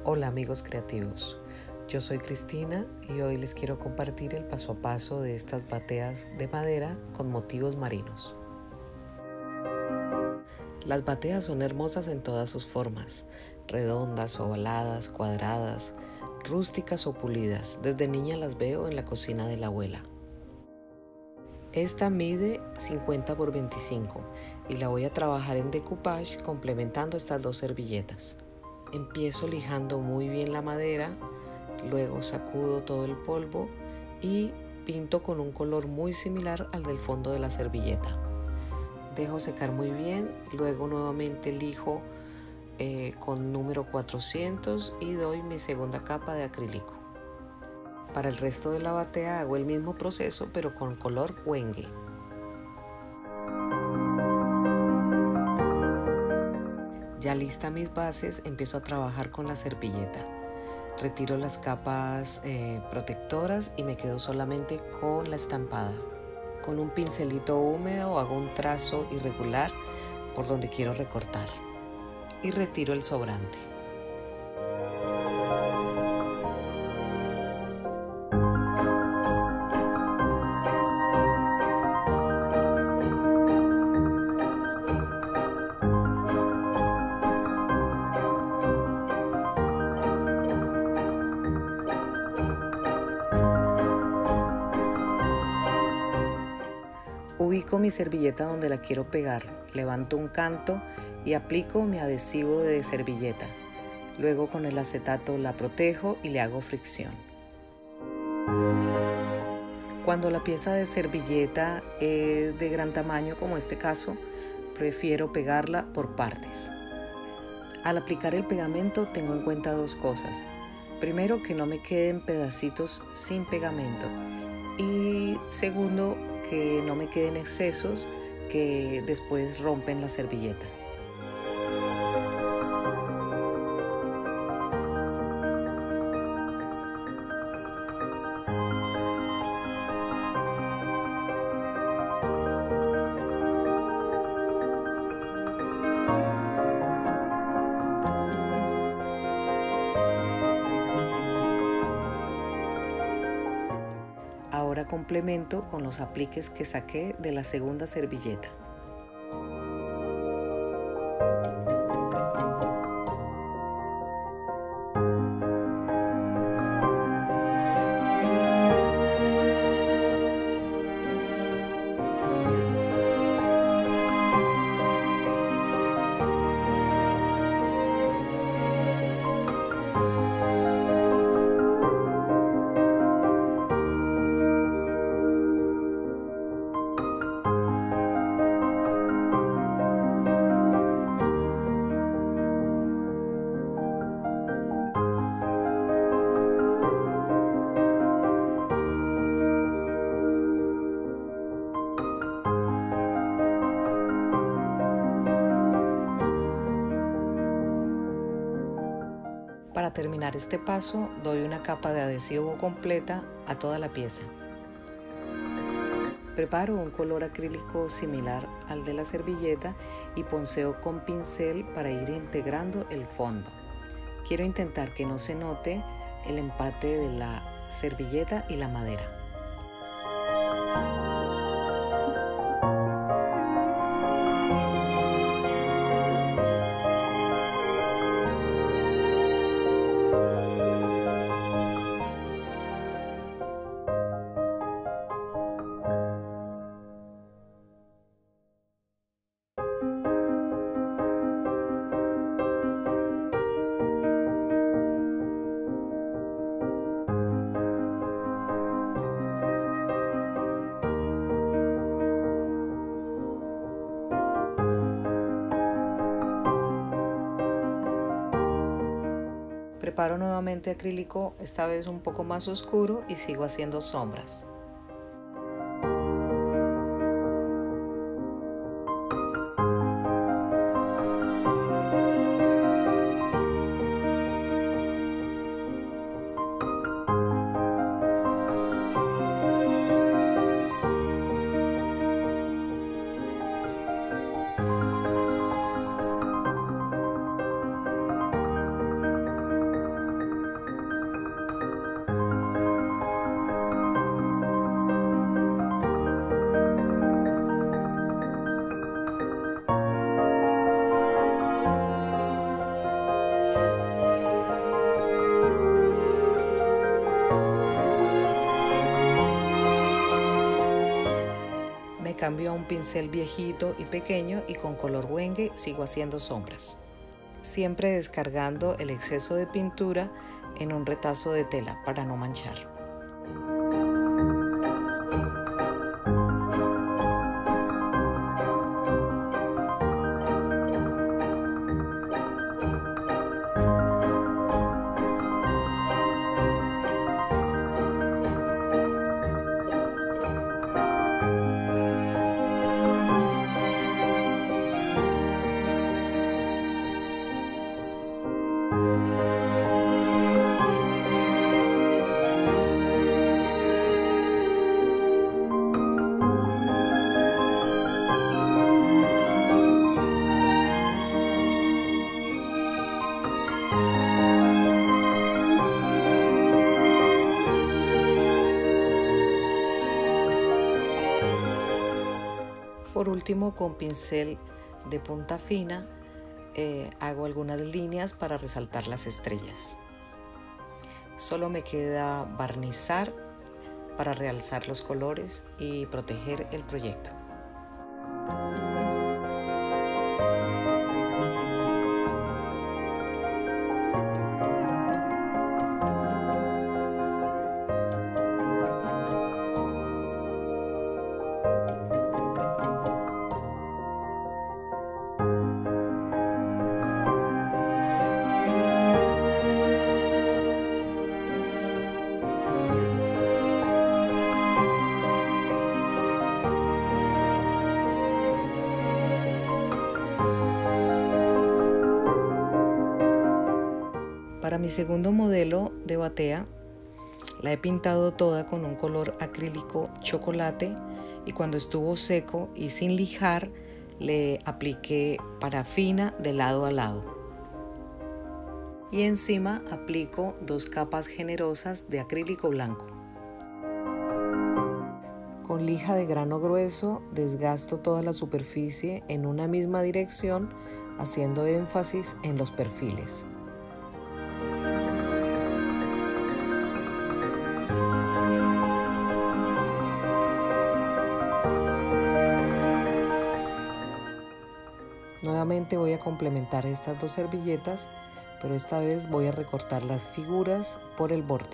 Hola amigos creativos, yo soy Cristina y hoy les quiero compartir el paso a paso de estas bateas de madera con motivos marinos. Las bateas son hermosas en todas sus formas, redondas, ovaladas, cuadradas, rústicas o pulidas. Desde niña las veo en la cocina de la abuela. Esta mide 50 por 25 y la voy a trabajar en decoupage complementando estas dos servilletas. Empiezo lijando muy bien la madera, luego sacudo todo el polvo y pinto con un color muy similar al del fondo de la servilleta. Dejo secar muy bien, luego nuevamente lijo con número 400 y doy mi segunda capa de acrílico. Para el resto de la batea hago el mismo proceso pero con color Wenge. Ya lista mis bases, empiezo a trabajar con la servilleta. Retiro las capas protectoras y me quedo solamente con la estampada. Con un pincelito húmedo hago un trazo irregular por donde quiero recortar y retiro el sobrante. Ubico mi servilleta donde la quiero pegar, levanto un canto y aplico mi adhesivo de servilleta. Luego con el acetato la protejo y le hago fricción. Cuando la pieza de servilleta es de gran tamaño, como este caso, prefiero pegarla por partes. Al aplicar el pegamento tengo en cuenta dos cosas. Primero, que no me queden pedacitos sin pegamento. Y segundo, que no me queden excesos que después rompen la servilleta. Ahora complemento con los apliques que saqué de la segunda servilleta. Para terminar este paso, doy una capa de adhesivo completa a toda la pieza. Preparo un color acrílico similar al de la servilleta y ponceo con pincel para ir integrando el fondo. Quiero intentar que no se note el empate de la servilleta y la madera. Preparo nuevamente acrílico, esta vez un poco más oscuro, y sigo haciendo sombras. cambio a un pincel viejito y pequeño y con color Wenge sigo haciendo sombras. Siempre descargando el exceso de pintura en un retazo de tela para no manchar. Por último, con pincel de punta fina, hago algunas líneas para resaltar las estrellas. Solo me queda barnizar para realzar los colores y proteger el proyecto. Para mi segundo modelo de batea, la he pintado toda con un color acrílico chocolate y cuando estuvo seco y sin lijar, le apliqué parafina de lado a lado. Y encima aplico 2 capas generosas de acrílico blanco. Con lija de grano grueso desgasto toda la superficie en una misma dirección, haciendo énfasis en los perfiles. Nuevamente voy a complementar estas 2 servilletas, pero esta vez voy a recortar las figuras por el borde.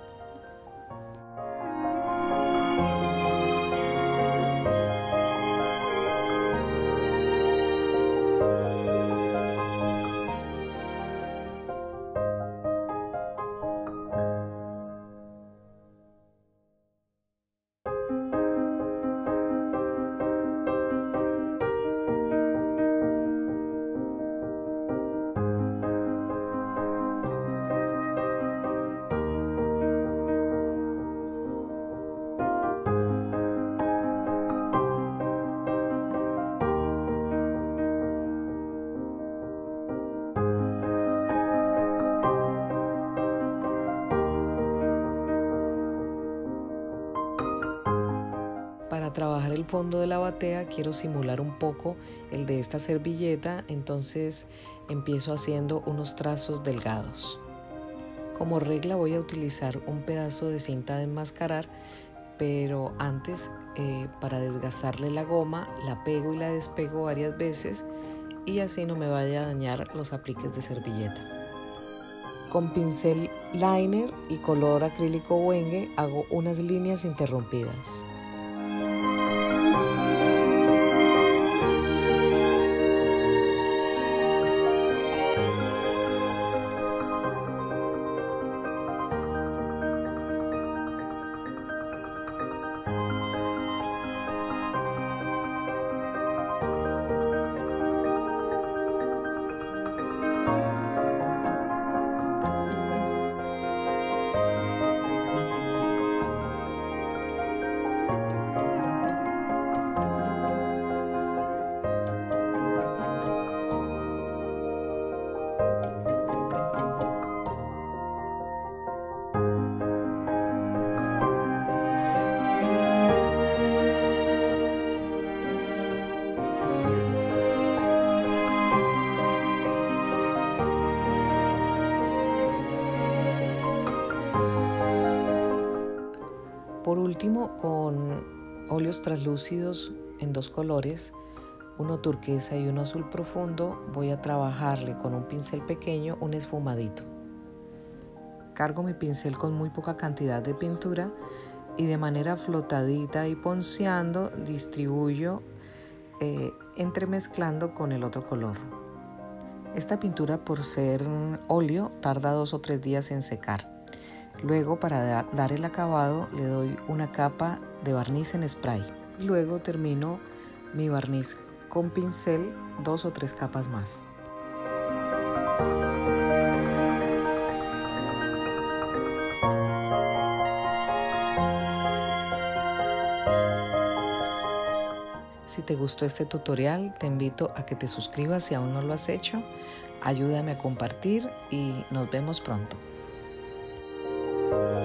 Para trabajar el fondo de la batea quiero simular un poco el de esta servilleta, entonces empiezo haciendo unos trazos delgados. Como regla voy a utilizar un pedazo de cinta de enmascarar, pero antes para desgastarle la goma la pego y la despego varias veces y así no me vaya a dañar los apliques de servilleta. Con pincel liner y color acrílico Wenge hago unas líneas interrumpidas. Por último, con óleos translúcidos en dos colores, uno turquesa y uno azul profundo, voy a trabajarle con un pincel pequeño un esfumadito. Cargo mi pincel con muy poca cantidad de pintura y de manera flotadita y ponceando distribuyo entremezclando con el otro color. Esta pintura, por ser óleo, tarda 2 o 3 días en secar. Luego, para dar el acabado, le doy una capa de barniz en spray. Luego termino mi barniz con pincel 2 o 3 capas más. Si te gustó este tutorial, te invito a que te suscribas si aún no lo has hecho. Ayúdame a compartir y nos vemos pronto.